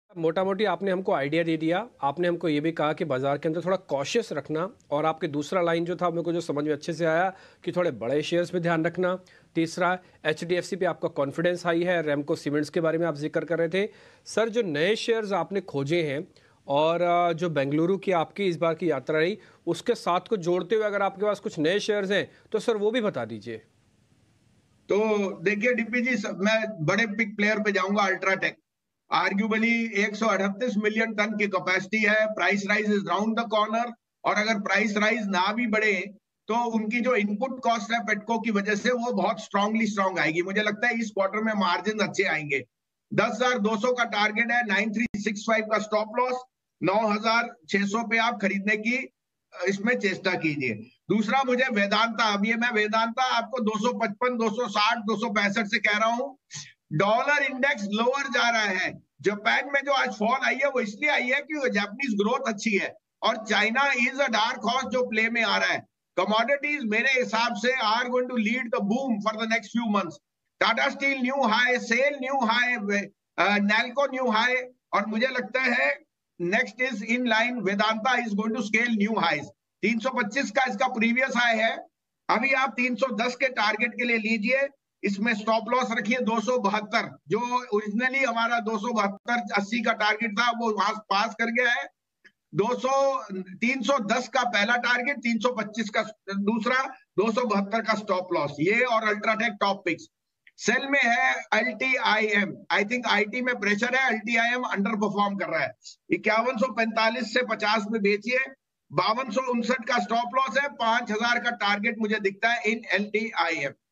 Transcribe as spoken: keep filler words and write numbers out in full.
मोटा मोटी आपने हमको आइडिया दे दिया। आपने हमको ये भी कहा कि बाजार के अंदर थोड़ा कॉशियस रखना, और आपके दूसरा लाइन जो था मेरे को जो समझ में अच्छे से आया कि थोड़े बड़े शेयर्स पे ध्यान रखना। तीसरा, एच डी एफ सी पे आपका कॉन्फिडेंस हाई है। रैमको सीमेंट्स के बारे में आप जिक्र कर रहे थे। सर, जो नए शेयर्स आपने खोजे हैं और अ, जो बेंगलुरु की आपकी इस बार की यात्रा रही, उसके साथ को जोड़ते हुए अगर आपके पास कुछ नए शेयर्स हैं तो सर वो भी बता दीजिए। तो देखिए डीपी जी, सब- मैं बड़े पिक प्लेयर पे जाऊंगा, अल्ट्राटेक। आर्ग्यूबली एक सौ अड़तीस मिलियन टन की कैपेसिटी है, price rise is round the corner. और अगर प्राइस राइज ना भी बढ़े तो उनकी जो इनपुट कॉस्ट है पेटको की वजह से, वो बहुत स्ट्रांगली स्ट्रांग आएगी। मुझे लगता है इस क्वार्टर में मार्जिन अच्छे आएंगे। दस हजार दो सौ का टारगेट है, नाइन थ्री सिक्स फाइव का स्टॉप लॉस, नौ हजार छह सौ पे आप खरीदने की इसमें चेष्टा कीजिए। दूसरा, मुझे वेदांता, अब ये मैं वेदांता आपको दो सौ पचपन, दो सौ साठ, दो सौ पैंसठ से कह रहा हूं। डॉलर इंडेक्स लोअर जा रहा है। जापान में जो आज फॉल आई है वो इसलिए आई है कि जापानीज ग्रोथ अच्छी है, और China is a dark horse जो प्ले में आ रहा है। कमोडिटीज मेरे हिसाब से are going to lead the boom for the next few months. Tata steel new high, SAIL new high, Nalco new high, और मुझे लगता है next is in line, Vedanta is going to scale new highs. तीन सौ पच्चीस का इसका प्रीवियस हाई है। अभी आप तीन सौ दस के टारगेट के लिए लीजिए। इसमें स्टॉप लॉस रखिए दो सौ बहत्तर, जो ओरिजिनली हमारा दो सौ बहत्तर अस्सी का टारगेट था, वो वहां पास कर गया है। दो सौ तीन सौ दस का पहला टारगेट, तीन सौ पच्चीस का दूसरा, दो सौ बहत्तर का स्टॉप लॉस, ये और अल्ट्राटेक टॉप पिक्स। सेल में है L T I M. I think IT में प्रेशर है, L T I M under perform कर रहा है। इक्यावन सौ पैंतालीस से पचास में बेचिए। बावन सौ उनसठ का स्टॉप लॉस है, पांच हजार का टारगेट मुझे दिखता है in L T I M.